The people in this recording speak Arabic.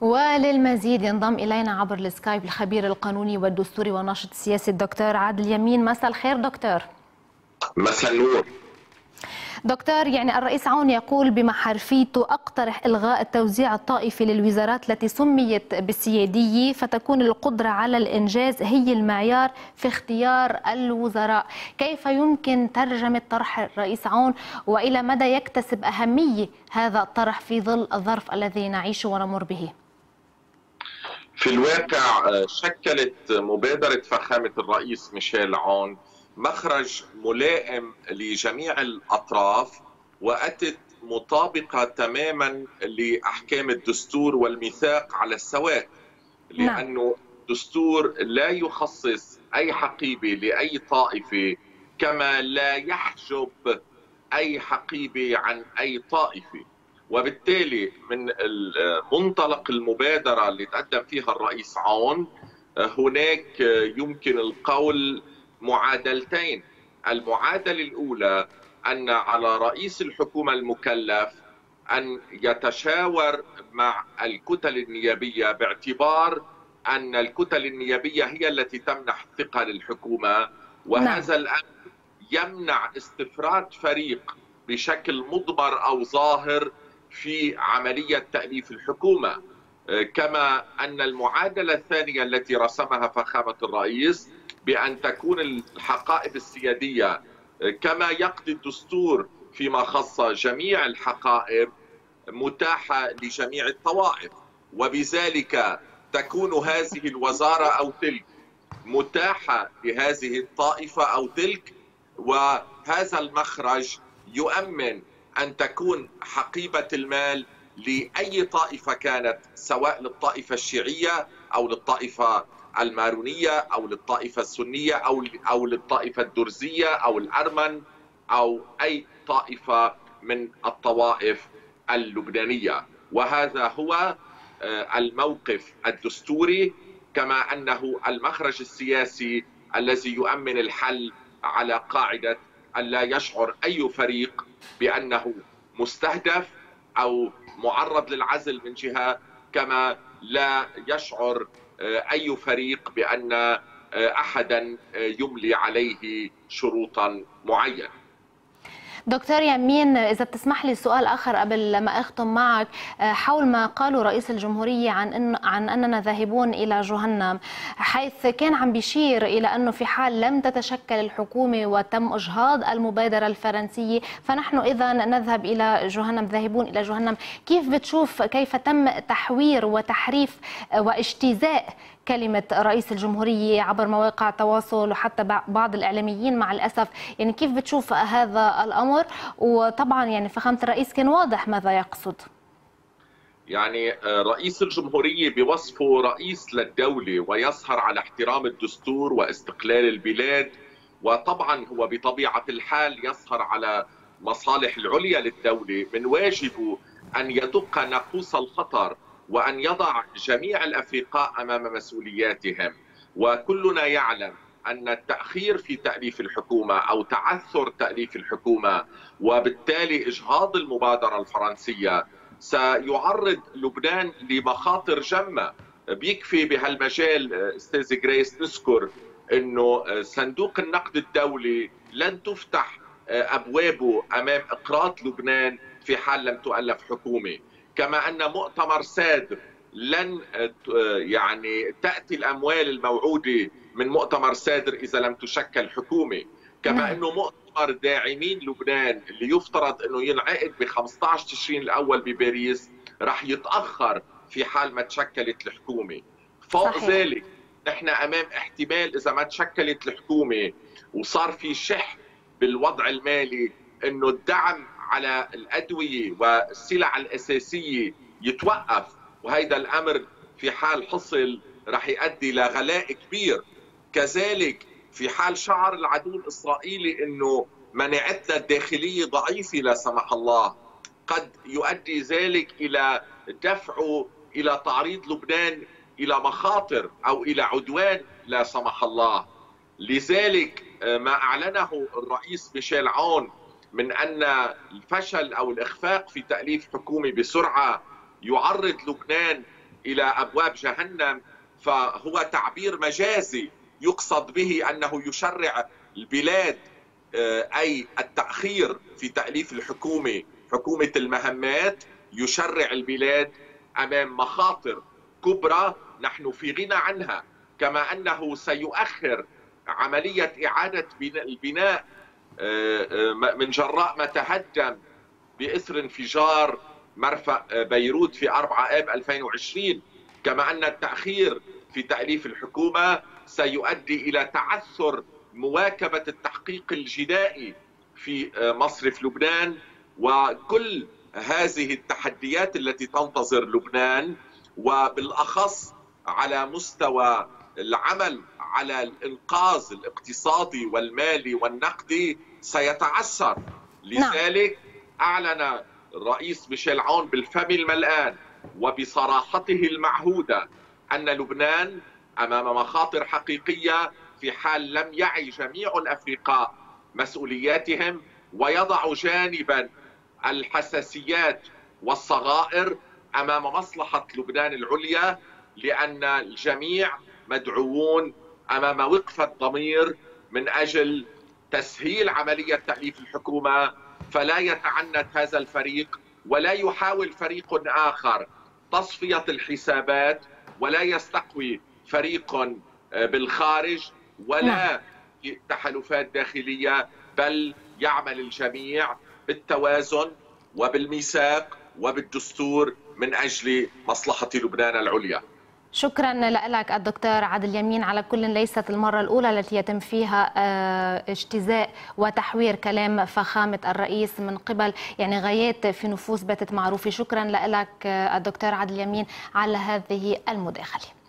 وللمزيد ينضم إلينا عبر السكايب الخبير القانوني والدستوري والناشط السياسي الدكتور عادل يمين. مساء الخير دكتور. مساء النور. دكتور، يعني الرئيس عون يقول بمحرفيته: أقترح إلغاء التوزيع الطائفي للوزارات التي سميت بالسيادية، فتكون القدرة على الإنجاز هي المعيار في اختيار الوزراء. كيف يمكن ترجمة طرح الرئيس عون، وإلى مدى يكتسب أهمية هذا الطرح في ظل الظرف الذي نعيشه ونمر به؟ في الواقع شكلت مبادرة فخامة الرئيس ميشيل عون مخرج ملائم لجميع الأطراف، وأتت مطابقة تماما لأحكام الدستور والميثاق على السواء، لأنه الدستور لا يخصص أي حقيبة لأي طائفة، كما لا يحجب أي حقيبة عن أي طائفة. وبالتالي من منطلق المبادرة اللي تقدم فيها الرئيس عون، هناك يمكن القول معادلتين. المعادلة الأولى أن على رئيس الحكومة المكلف أن يتشاور مع الكتل النيابية، باعتبار أن الكتل النيابية هي التي تمنح الثقة للحكومة، وهذا الأمر يمنع استفراد فريق بشكل مضمر أو ظاهر في عملية تأليف الحكومة. كما أن المعادلة الثانية التي رسمها فخامة الرئيس بأن تكون الحقائب السيادية كما يقضي الدستور فيما خص جميع الحقائب متاحة لجميع الطوائف، وبذلك تكون هذه الوزارة أو تلك متاحة لهذه الطائفة أو تلك. وهذا المخرج يؤمن أن تكون حقيبة المال لأي طائفة كانت، سواء للطائفة الشيعية أو للطائفة المارونية أو للطائفة السنية أو للطائفة الدرزية أو الأرمن أو أي طائفة من الطوائف اللبنانية. وهذا هو الموقف الدستوري، كما أنه المخرج السياسي الذي يؤمن الحل على قاعدة أن لا يشعر أي فريق بأنه مستهدف أو معرض للعزل من جهة، كما لا يشعر أي فريق بأن أحدا يملي عليه شروطا معينة. دكتور يمين، إذا بتسمح لي سؤال آخر قبل ما أختم معك، حول ما قاله رئيس الجمهورية عن أننا ذاهبون إلى جهنم، حيث كان عم بيشير إلى أنه في حال لم تتشكل الحكومة وتم إجهاض المبادرة الفرنسية فنحن إذا نذهب إلى جهنم، ذاهبون إلى جهنم. كيف بتشوف كيف تم تحوير وتحريف واجتزاء كلمة رئيس الجمهورية عبر مواقع التواصل وحتى بعض الإعلاميين مع الأسف؟ يعني كيف بتشوف هذا الأمر؟ وطبعا يعني فخامة الرئيس كان واضح ماذا يقصد. يعني رئيس الجمهورية بوصفه رئيس للدولة ويسهر على احترام الدستور واستقلال البلاد، وطبعا هو بطبيعة الحال يسهر على مصالح العليا للدولة. من واجبه أن يدق ناقوس الخطر وأن يضع جميع الأفرقاء أمام مسؤولياتهم. وكلنا يعلم أن التأخير في تأليف الحكومة أو تعثر تأليف الحكومة وبالتالي إجهاض المبادرة الفرنسية سيعرض لبنان لمخاطر جمة. بيكفي بهالمجال أستاذ جريس نذكر أنه صندوق النقد الدولي لن تفتح أبوابه أمام إقراض لبنان في حال لم تؤلف حكومة، كما أن مؤتمر سادر لن يعني تأتي الأموال الموعودة من مؤتمر سادر إذا لم تشكل حكومة، كما أنه مؤتمر داعمين لبنان اللي يفترض أنه ينعقد ب 15 تشرين الأول بباريس رح يتأخر في حال ما تشكلت الحكومة. فوق ذلك نحن أمام احتمال إذا ما تشكلت الحكومة وصار في شح بالوضع المالي أنه الدعم على الأدوية والسلع الأساسية يتوقف، وهذا الأمر في حال حصل رح يؤدي لغلاء كبير. كذلك في حال شعر العدو الإسرائيلي أنه مناعتنا الداخلية ضعيفة لا سمح الله، قد يؤدي ذلك إلى دفعه إلى تعريض لبنان إلى مخاطر أو إلى عدوان لا سمح الله. لذلك ما أعلنه الرئيس ميشيل عون من أن الفشل أو الإخفاق في تأليف حكومة بسرعة يعرض لبنان إلى أبواب جهنم فهو تعبير مجازي يقصد به أنه يشرع البلاد، أي التأخير في تأليف الحكومة، حكومة المهمات، يشرع البلاد أمام مخاطر كبرى نحن في غنى عنها، كما أنه سيؤخر عملية إعادة البناء من جراء ما تهدم بإثر انفجار مرفأ بيروت في 4 آب 2020، كما أن التأخير في تأليف الحكومة سيؤدي إلى تعثر مواكبة التحقيق الجنائي في مصرف لبنان، وكل هذه التحديات التي تنتظر لبنان، وبالأخص على مستوى العمل على الإنقاذ الاقتصادي والمالي والنقدي سيتعثر. لذلك أعلن الرئيس ميشيل عون بالفم الملآن وبصراحته المعهودة أن لبنان أمام مخاطر حقيقية في حال لم يعي جميع الأفرقاء مسؤولياتهم ويضعوا جانبا الحساسيات والصغائر أمام مصلحة لبنان العليا، لأن الجميع مدعوون أمام وقفة ضمير من أجل تسهيل عملية تأليف الحكومة. فلا يتعنت هذا الفريق ولا يحاول فريق آخر تصفية الحسابات، ولا يستقوي فريق بالخارج ولا تحالفات داخلية، بل يعمل الجميع بالتوازن وبالميثاق وبالدستور من أجل مصلحة لبنان العليا. شكرا لك الدكتور عادل يمين. على كل ليست المرة الأولى التي يتم فيها اجتزاء وتحوير كلام فخامة الرئيس من قبل غايات في نفوس باتت معروفة. شكرا لك الدكتور عادل يمين على هذه المداخلة.